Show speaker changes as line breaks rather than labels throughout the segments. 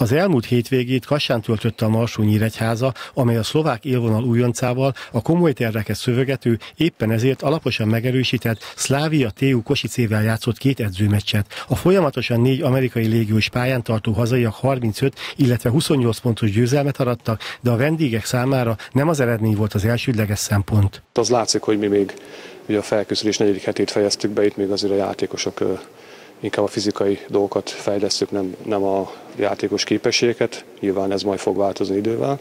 Az elmúlt hétvégét Kassán töltötte a Marsó-Nyíregyháza, amely a szlovák élvonal újoncával, a komoly terveket szövegető, éppen ezért alaposan megerősített Slavia TU Košicével játszott 2 edzőmeccset. A folyamatosan 4 amerikai légiós pályán tartó hazaiak 35, illetve 28 pontos győzelmet arattak, de a vendégek számára nem az eredmény volt az elsődleges szempont.
Az látszik, hogy mi még ugye a felkészülés 4. hetét fejeztük be, itt még azért a játékosok inkább a fizikai dolgokat fejlesztük, nem a játékos képességeket. Nyilván ez majd fog változni idővel.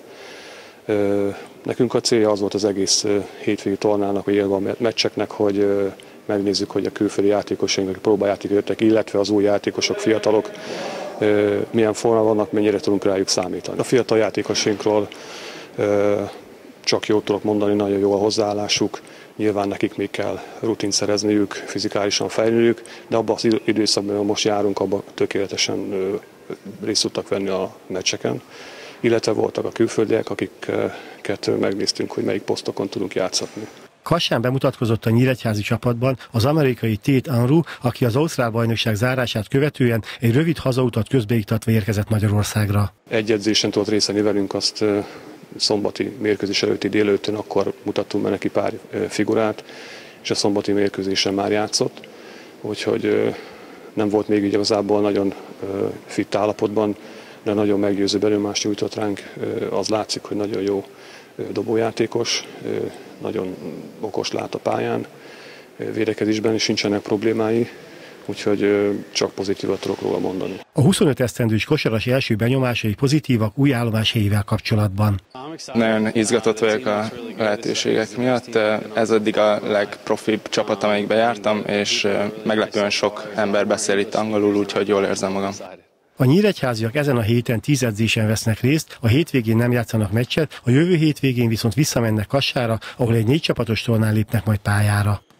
Nekünk a célja az volt az egész hétvégi tornának, vagy élve a meccseknek, hogy megnézzük, hogy a külföldi játékosaink, a próbajátékok jöttek, illetve az új játékosok, fiatalok milyen formában vannak, mennyire tudunk rájuk számítani. A fiatal játékosainkról csak jót tudok mondani, nagyon jó a hozzáállásuk. Nyilván nekik még kell rutint szerezniük, fizikálisan fejlődniük, de abban az időszakban, ahol most járunk, abban tökéletesen részt tudtak venni a meccseken. Illetve voltak a külföldiek, akiket megnéztünk, hogy melyik posztokon tudunk játszatni.
Kassán bemutatkozott a nyíregyházi csapatban az amerikai Tate Unruh, aki az ausztrál bajnokság zárását követően egy rövid hazautat közbeiktatva érkezett Magyarországra.
Egy edzésen tudott részt venni velünk, azt szombati mérkőzés előtti délelőttön, akkor mutattunk be neki pár figurát, és a szombati mérkőzésen már játszott, úgyhogy nem volt még igazából nagyon fit állapotban, de nagyon meggyőző benyomást nyújtott ránk. Az látszik, hogy nagyon jó dobójátékos, nagyon okos lát a pályán, védekezésben is nincsenek problémái, úgyhogy csak pozitívat tudok róla mondani.
A 25 esztendős kosaras első benyomásai pozitívak új állomáshelyével kapcsolatban.
Nagyon izgatott vagyok a lehetőségek miatt. Ez eddig a legprofibb csapat, amelyikbe jártam, és meglepően sok ember beszél itt angolul, úgyhogy jól érzem magam.
A nyíregyháziak ezen a héten 10 edzésen vesznek részt, a hétvégén nem játszanak meccset, a jövő hétvégén viszont visszamennek Kassára, ahol egy 4 csapatos tornán lépnek majd pályára.